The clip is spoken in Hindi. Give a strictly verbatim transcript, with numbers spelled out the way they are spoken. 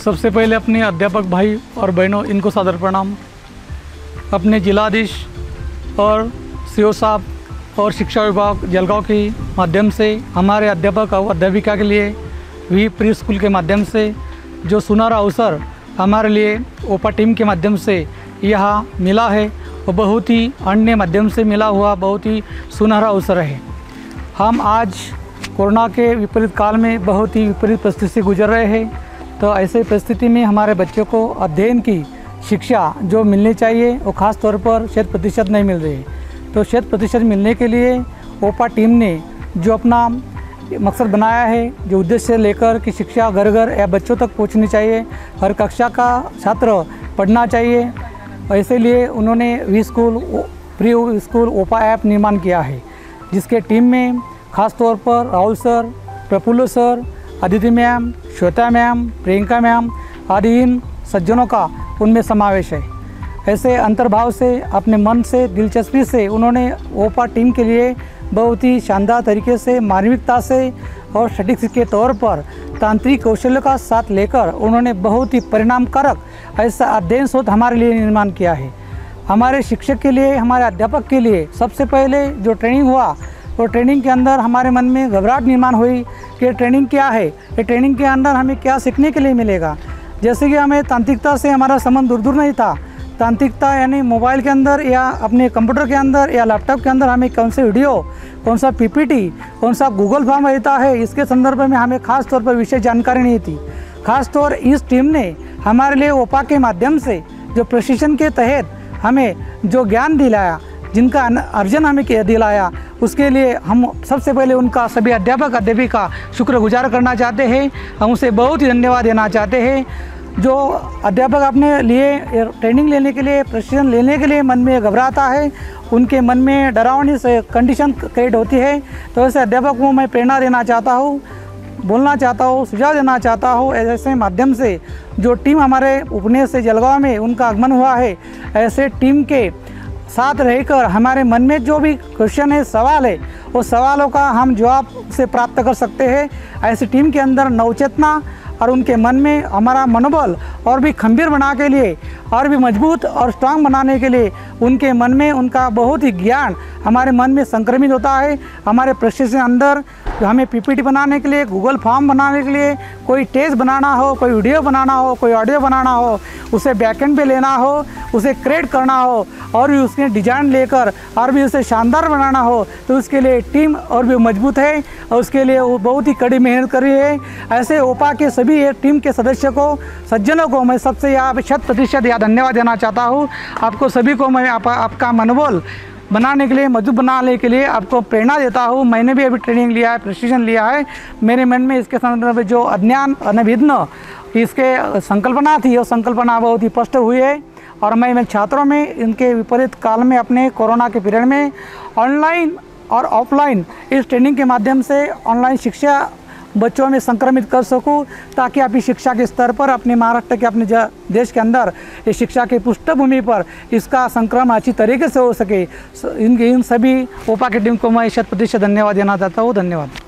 सबसे पहले अपने अध्यापक भाई और बहनों इनको सादर प्रणाम। अपने जिलाधीश और सीओ साहब और शिक्षा विभाग जलगांव के माध्यम से हमारे अध्यापक और अध्यापिका के लिए वी प्री स्कूल के माध्यम से जो सुनहरा अवसर हमारे लिए ओपा टीम के माध्यम से यहाँ मिला है वो बहुत ही अन्य माध्यम से मिला हुआ बहुत ही सुनहरा अवसर है। हम आज कोरोना के विपरीत काल में बहुत ही विपरीत परिस्थिति से गुजर रहे हैं, तो ऐसे परिस्थिति में हमारे बच्चों को अध्ययन की शिक्षा जो मिलनी चाहिए वो खास तौर पर शत प्रतिशत नहीं मिल रही है। तो शत प्रतिशत मिलने के लिए ओपा टीम ने जो अपना मकसद बनाया है, जो उद्देश्य लेकर कि शिक्षा घर घर या बच्चों तक पहुंचनी चाहिए, हर कक्षा का छात्र पढ़ना चाहिए, ऐसे लिए उन्होंने वी स्कूल प्री स्कूल ओपा ऐप निर्माण किया है, जिसके टीम में खास तौर पर Rahul sir, Praful sir, Aditi ma'am, Shweta ma'am, Priyanka ma'am आदि इन सज्जनों का उनमें समावेश है। ऐसे अंतर्भाव से अपने मन से दिलचस्पी से उन्होंने ओपा टीम के लिए बहुत ही शानदार तरीके से मानविकता से और सटीक के तौर पर तांत्रिक कौशल्य का साथ लेकर उन्होंने बहुत ही परिणामकारक ऐसा अध्ययन शोध हमारे लिए निर्माण किया है। हमारे शिक्षक के लिए, हमारे अध्यापक के लिए सबसे पहले जो ट्रेनिंग हुआ वो ट्रेनिंग के अंदर हमारे मन में घबराहट निर्माण हुई कि ट्रेनिंग क्या है, ये ट्रेनिंग के अंदर हमें क्या सीखने के लिए मिलेगा। जैसे कि हमें तांत्रिकता से हमारा संबंध दूर दूर नहीं था। तांत्रिकता यानी मोबाइल के अंदर या अपने कंप्यूटर के अंदर या लैपटॉप के अंदर हमें कौन से वीडियो, कौन सा पीपीटी, कौन सा गूगल फॉर्म रहता है, इसके संदर्भ में हमें खास तौर पर विशेष जानकारी नहीं थी। खास तौर इस टीम ने हमारे लिए ओपा के माध्यम से जो प्रशिक्षण के तहत हमें जो ज्ञान दिलाया, जिनका अर्जन हमें दिलाया, उसके लिए हम सबसे पहले उनका सभी अध्यापक अध्यापिका शुक्रगुजार करना चाहते हैं। हम उसे बहुत ही धन्यवाद देना चाहते हैं। जो अध्यापक अपने लिए ट्रेनिंग लेने के लिए, प्रशिक्षण लेने के लिए मन में घबराता है, उनके मन में डरावनी से कंडीशन क्रिएट होती है, तो ऐसे अध्यापक को मैं प्रेरणा देना चाहता हूँ, बोलना चाहता हूँ, सुझाव देना चाहता हूँ। ऐसे माध्यम से जो टीम हमारे उपनेश से जलगांव में उनका आगमन हुआ है, ऐसे टीम के साथ रहकर हमारे मन में जो भी क्वेश्चन है, सवाल है, वो सवालों का हम जवाब से प्राप्त कर सकते हैं। ऐसी टीम के अंदर नवचेतना और उनके मन में हमारा मनोबल और भी खंभीर बनाने के लिए और भी मजबूत और स्ट्रांग बनाने के लिए उनके मन में उनका बहुत ही ज्ञान हमारे मन में संक्रमित होता है। हमारे प्रशिक्षण अंदर जो हमें पीपीटी बनाने के लिए, गूगल फॉर्म बनाने के लिए, कोई टेस्ट बनाना हो, कोई वीडियो बनाना हो, कोई ऑडियो बनाना हो, उसे बैकएंड पे लेना हो, उसे क्रिएट करना हो और भी उसके डिजाइन लेकर और भी उसे शानदार बनाना हो, तो उसके लिए टीम और भी मजबूत है और उसके लिए वो बहुत ही कड़ी मेहनत कर रही है। ऐसे ओपा के सभी टीम के सदस्यों को, सज्जनों को मैं सबसे यहाँ शत प्रतिशत यहाँ धन्यवाद देना चाहता हूँ। आपको सभी को मैं आप, आपका मनोबल बनाने के लिए, मजबूत बनाने के लिए आपको प्रेरणा देता हूँ। मैंने भी अभी ट्रेनिंग लिया है, प्रशिक्षण लिया है। मेरे मन में इसके संदर्भ में जो अज्ञान अनभिज्ञ इसके संकल्पना थी, वो संकल्पना बहुत ही स्पष्ट हुई है और मैं मैं छात्रों में इनके विपरीत काल में अपने कोरोना के पीरियड में ऑनलाइन और ऑफलाइन इस ट्रेनिंग के माध्यम से ऑनलाइन शिक्षा बच्चों में संक्रमित कर सकूं, ताकि अपनी शिक्षा के स्तर पर अपने महाराष्ट्र के, अपने देश के अंदर इस शिक्षा की पृष्ठभूमि पर इसका संक्रमण अच्छी तरीके से हो सके। इन इन सभी ओपा की टीम को मैं शत प्रतिशत धन्यवाद देना चाहता हूँ। धन्यवाद।